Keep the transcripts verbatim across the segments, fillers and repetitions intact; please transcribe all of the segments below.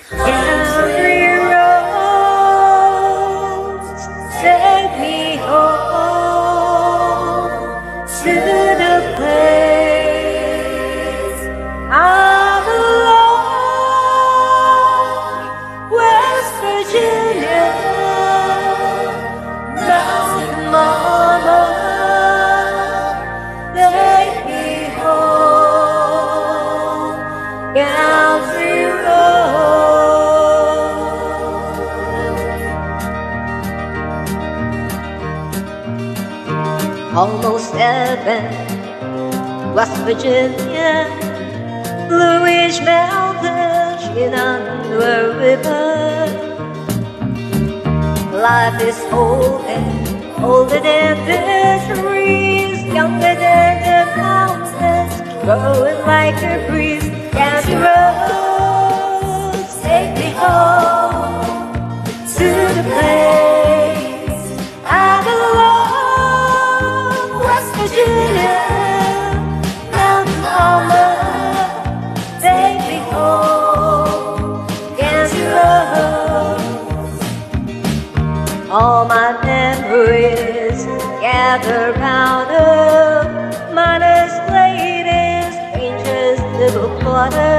Country roads, take me home to the place I belong, West Virginia, Mountain Mama, take me home, country roads. Almost heaven, West Virginia, Blue Ridge Mountains, Shenandoah River. Life is old and older than the trees, younger than the mountains, growing like a breeze. Country roads, take me home to the place I belong, West Virginia, Mountain Mama, take me home, country roads. All my memories gather round a miner's lane in stranger's little quarter.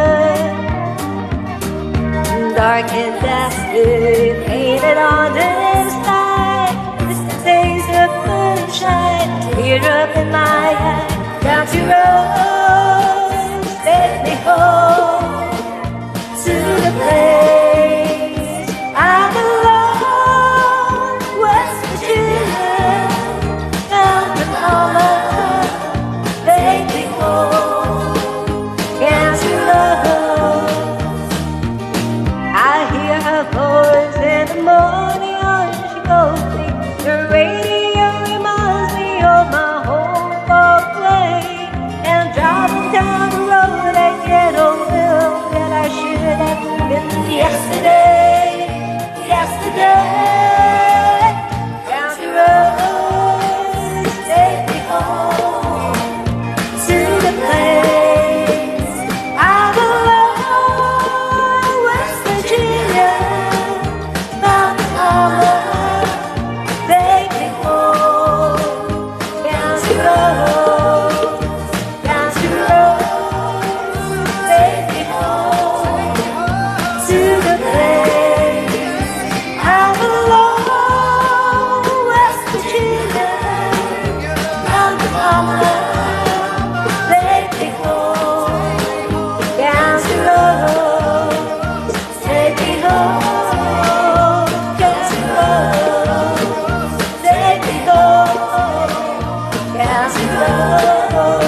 Dark and dusty, painted on the sky, distant days of moonshine, tear up in my eye. Country roads, take me home to the place I belong, West Virginia, Mountain Mama, take me home, country roads. I hear her voice in the morning on she goes me. The radio reminds me of my home far away. And driving down the road I get a will that I should have been yesterday, yesterday. Country roads, take me home to the place I belong, West Virginia, Mountain Mama, take me home, country roads, country roads, take me home to the place I belong, West Virginia, Mountain Mama, take me home, country roads, take me home, country roads, take me home, country roads.